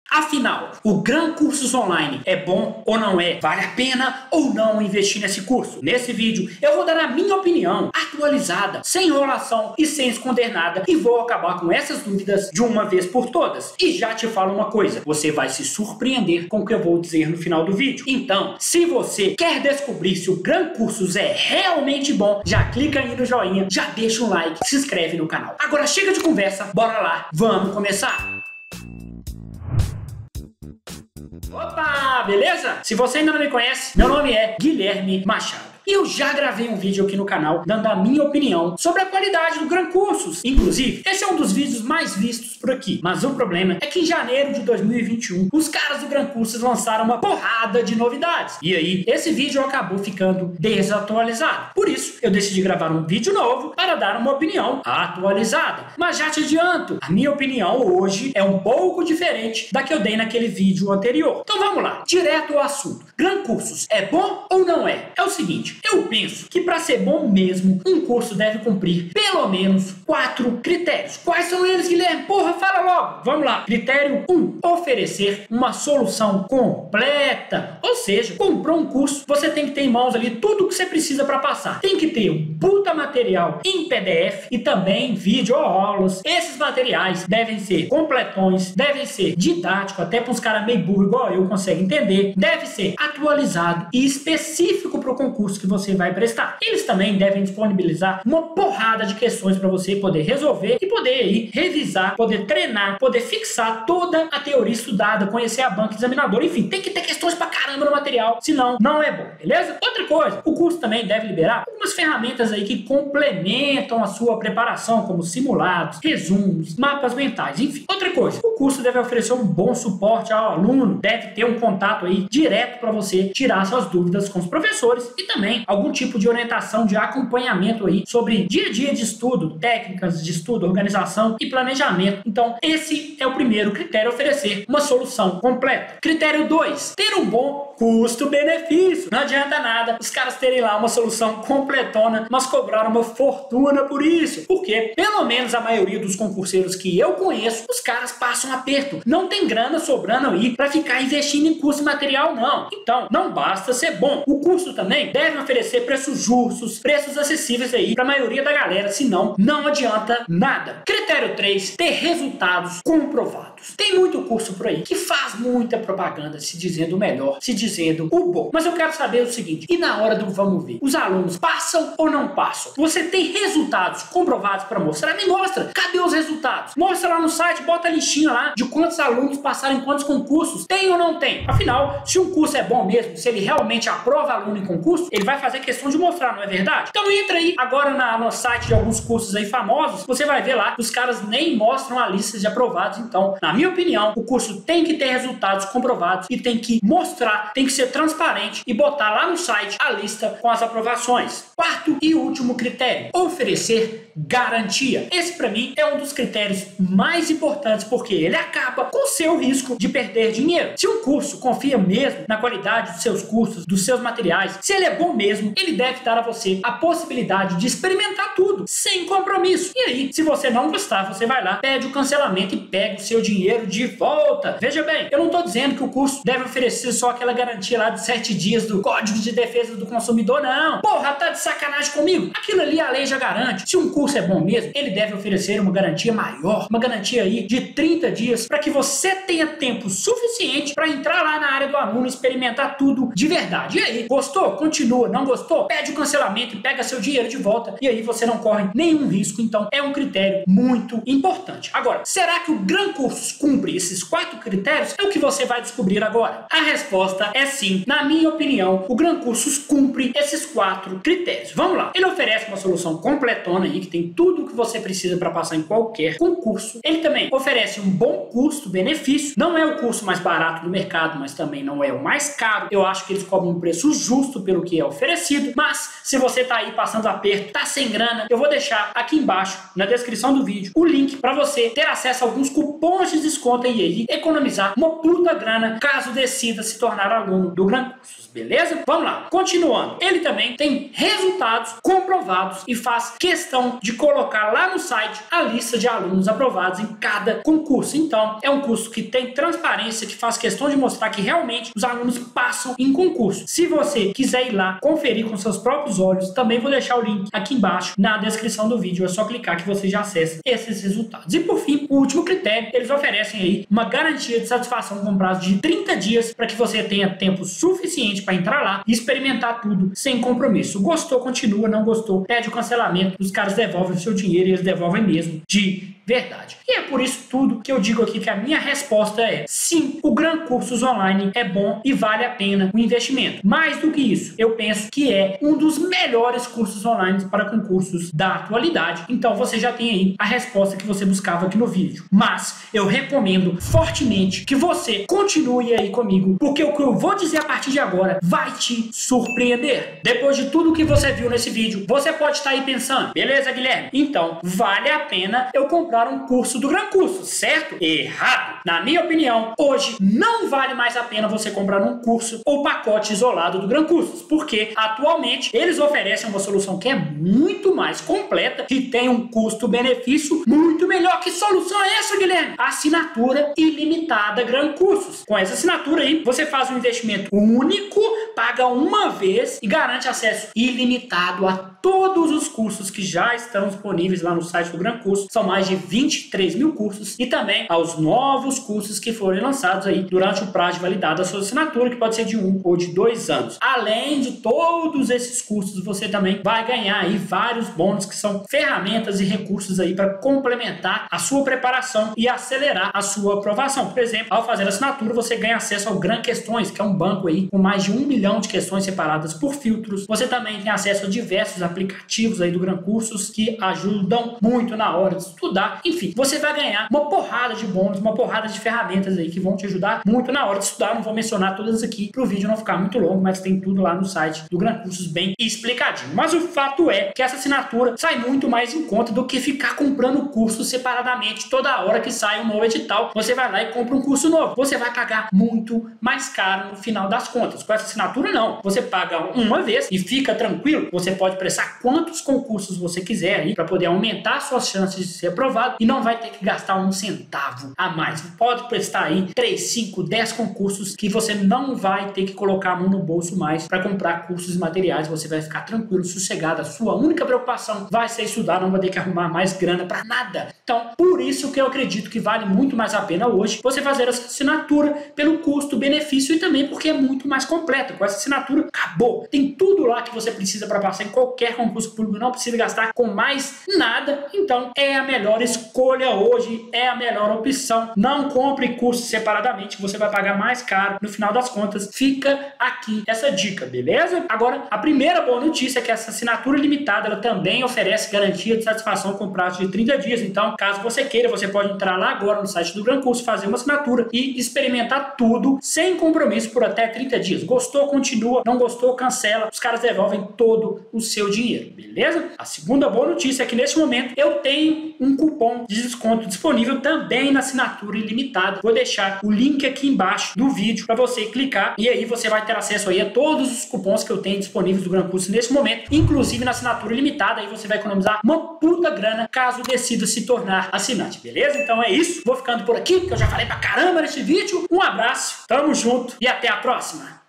Afinal, o Gran Cursos Online é bom ou não é? Vale a pena ou não investir nesse curso? Nesse vídeo eu vou dar a minha opinião atualizada, sem enrolação e sem esconder nada, e vou acabar com essas dúvidas de uma vez por todas. E já te falo uma coisa, você vai se surpreender com o que eu vou dizer no final do vídeo. Então, se você quer descobrir se o Gran Cursos é realmente bom, já clica aí no joinha, já deixa um like, se inscreve no canal. Agora chega de conversa, bora lá, vamos começar! Opa, beleza? Se você ainda não me conhece, meu nome é Guilherme Machado. E eu já gravei um vídeo aqui no canal dando a minha opinião sobre a qualidade do Gran Cursos. Inclusive, esse é um dos vídeos mais vistos por aqui. Mas o problema é que em janeiro de 2021, os caras do Gran Cursos lançaram uma porrada de novidades. E aí, esse vídeo acabou ficando desatualizado. Por isso, eu decidi gravar um vídeo novo para dar uma opinião atualizada. Mas já te adianto, a minha opinião hoje é um pouco diferente da que eu dei naquele vídeo anterior. Então vamos lá, direto ao assunto. Gran Cursos é bom ou não é? É o seguinte, eu penso que para ser bom mesmo, um curso deve cumprir pelo menos 4 critérios. Quais são eles, Guilherme? Porra, fala logo! Vamos lá. Critério 1. Oferecer uma solução completa. Ou seja, comprou um curso, você tem que ter em mãos ali tudo que você precisa para passar. Tem que ter um puta material em PDF e também vídeo ou aulas. Esses materiais devem ser completões, devem ser didáticos, até para uns caras meio burro igual eu conseguem entender. Deve ser atualizado e específico para o concurso que você vai prestar. Eles também devem disponibilizar uma porrada de questões para você poder resolver e poder aí revisar, poder treinar, poder fixar toda a teoria estudada, conhecer a banca examinadora, enfim, tem que ter questões pra caramba no material, senão não é bom, beleza? Outra coisa, o curso também deve liberar algumas ferramentas aí que complementam a sua preparação, como simulados, resumos, mapas mentais, enfim. Outra coisa, o curso deve oferecer um bom suporte ao aluno, deve ter um contato aí direto para você tirar suas dúvidas com os professores e também algum tipo de orientação, de acompanhamento aí sobre dia a dia de estudo, técnicas de estudo, organização e planejamento. Então, esse é o primeiro critério, oferecer uma solução completa. Critério 2, ter um bom custo-benefício. Não adianta nada os caras terem lá uma solução completona, mas cobraram uma fortuna por isso. Porque, pelo menos a maioria dos concurseiros que eu conheço, os caras passam aperto. Não tem grana sobrando aí para ficar investindo em curso e material, não. Então, não basta ser bom. O curso também deve oferecer preços justos, preços acessíveis aí para a maioria da galera, senão não adianta nada. Critério 3, ter resultados comprovados. Tem muito curso por aí que faz muita propaganda se dizendo o melhor, se dizendo o bom. Mas eu quero saber o seguinte, e na hora do vamos ver, os alunos passam ou não passam? Você tem resultados comprovados para mostrar? Me mostra. Cadê os resultados? Mostra lá no site, bota a listinha lá de quantos alunos passaram em quantos concursos. Tem ou não tem? Afinal, se um curso é bom mesmo, se ele realmente aprova aluno em concurso, ele vai fazer questão de mostrar, não é verdade? Então entra aí agora no site de alguns cursos aí famosos, você vai ver lá, os caras nem mostram a lista de aprovados. Então, na minha opinião, o curso tem que ter resultados comprovados e tem que mostrar, tem que ser transparente e botar lá no site a lista com as aprovações. Quarto e último critério, oferecer garantia. Esse para mim é um dos critérios mais importantes porque ele acaba com o seu risco de perder dinheiro. Se um curso confia mesmo na qualidade dos seus cursos, dos seus materiais, se ele é bom mesmo, ele deve dar a você a possibilidade de experimentar tudo, sem compromisso. E aí, se você não gostar, você vai lá, pede o cancelamento e pega o seu dinheiro de volta. Veja bem, eu não estou dizendo que o curso deve oferecer só aquela garantia lá de 7 dias do Código de Defesa do Consumidor, não. Porra, tá de sacanagem comigo? Aquilo ali a lei já garante. Se um curso é bom mesmo, ele deve oferecer uma garantia maior, uma garantia aí de 30 dias, para que você tenha tempo suficiente para entrar lá na área do aluno e experimentar tudo de verdade. E aí, gostou? Continua. Não gostou? Pede o cancelamento e pega seu dinheiro de volta. E aí você não corre nenhum risco. Então, é um critério muito importante. Agora, será que o Gran Cursos cumpre esses 4 critérios? É o que você vai descobrir agora. A resposta é sim. Na minha opinião, o Gran Cursos cumpre esses 4 critérios. Vamos lá. Ele oferece uma solução completona aí, que tem tudo o que você precisa para passar em qualquer concurso. Ele também oferece um bom custo-benefício. Não é o curso mais barato do mercado, mas também não é o mais caro. Eu acho que eles cobram um preço justo pelo que é oferecido, mas se você tá aí passando aperto, tá sem grana, eu vou deixar aqui embaixo, na descrição do vídeo, o link para você ter acesso a alguns cupons de desconto e aí economizar uma puta grana caso decida se tornar aluno do Gran Cursos, beleza? Vamos lá, continuando. Ele também tem resultados comprovados e faz questão de colocar lá no site a lista de alunos aprovados em cada concurso. Então, é um curso que tem transparência, que faz questão de mostrar que realmente os alunos passam em concurso. Se você quiser ir lá conferir com seus próprios olhos, também vou deixar o link aqui embaixo na descrição do vídeo. É só clicar que você já acessa esses resultados. E por fim, o último critério, eles oferecem aí uma garantia de satisfação com prazo de 30 dias para que você tenha tempo suficiente para entrar lá e experimentar tudo sem compromisso. Gostou, continua. Não gostou, pede o cancelamento. Os caras devolvem o seu dinheiro e eles devolvem mesmo de verdade. E é por isso tudo que eu digo aqui que a minha resposta é sim, o Gran Cursos Online é bom e vale a pena o investimento. Mais do que isso, eu penso que é um dos melhores cursos online para concursos da atualidade. Então você já tem aí a resposta que você buscava aqui no vídeo. Mas eu recomendo fortemente que você continue aí comigo, porque o que eu vou dizer a partir de agora vai te surpreender. Depois de tudo que você viu nesse vídeo, você pode estar aí pensando, beleza, Guilherme? Então vale a pena eu comprar um curso do Gran Cursos, certo? Errado! Na minha opinião, hoje não vale mais a pena você comprar um curso ou pacote isolado do Gran Cursos, porque atualmente eles oferecem uma solução que é muito mais completa e tem um custo-benefício muito melhor. Que solução é essa, Guilherme? Assinatura ilimitada Gran Cursos. Com essa assinatura aí, você faz um investimento único, paga uma vez e garante acesso ilimitado a todos os cursos que já estão disponíveis lá no site do Gran Cursos. São mais de 23 mil cursos e também aos novos cursos que forem lançados aí durante o prazo de validade da sua assinatura, que pode ser de 1 ou de 2 anos. Além de todos esses cursos, você também vai ganhar aí vários bônus que são ferramentas e recursos aí para complementar a sua preparação e acelerar a sua aprovação. Por exemplo, ao fazer a assinatura, você ganha acesso ao Gran Questões, que é um banco aí com mais de 1 milhão de questões separadas por filtros. Você também tem acesso a diversos aplicativos aí do Gran Cursos que ajudam muito na hora de estudar. Enfim, você vai ganhar uma porrada de bônus, uma porrada de ferramentas aí que vão te ajudar muito na hora de estudar. Não vou mencionar todas aqui para o vídeo não ficar muito longo, mas tem tudo lá no site do Gran Cursos bem explicadinho. Mas o fato é que essa assinatura sai muito mais em conta do que ficar comprando cursos separadamente. Toda hora que sai um novo edital, você vai lá e compra um curso novo. Você vai pagar muito mais caro no final das contas. Com essa assinatura não. Você paga uma vez e fica tranquilo. Você pode prestar quantos concursos você quiser aí para poder aumentar suas chances de ser aprovado e não vai ter que gastar um centavo a mais. Você pode prestar aí 3, 5, 10 concursos que você não vai ter que colocar a mão no bolso mais para comprar cursos e materiais. Você vai ficar tranquilo, sossegado. A sua única preocupação vai ser estudar, não vai ter que arrumar mais grana para nada. Então, por isso que eu acredito que vale muito mais a pena hoje você fazer essa assinatura pelo custo-benefício e também porque é muito mais completa. Com essa assinatura, acabou. Tem tudo lá que você precisa para passar em qualquer concurso público, não precisa gastar com mais nada. Então, é a melhor escolha hoje, é a melhor opção. Não compre cursos separadamente, você vai pagar mais caro. No final das contas, fica aqui essa dica, beleza? Agora, a primeira boa notícia é que essa assinatura limitada, ela também oferece garantia de satisfação com prazo de 30 dias. Então, caso você queira, você pode entrar lá agora no site do Gran Cursos, fazer uma assinatura e experimentar tudo sem compromisso por até 30 dias. Gostou, continua. Não gostou, cancela. Os caras devolvem todo o seu dinheiro, beleza? A segunda boa notícia é que neste momento eu tenho um cupom de desconto disponível também na assinatura ilimitada. Vou deixar o link aqui embaixo do vídeo para você clicar e aí você vai ter acesso aí a todos os cupons que eu tenho disponíveis do Gran Cursos nesse momento, inclusive na assinatura ilimitada. Aí você vai economizar uma puta grana caso decida se tornar assinante, beleza? Então é isso. Vou ficando por aqui, porque eu já falei pra caramba nesse vídeo. Um abraço, tamo junto e até a próxima.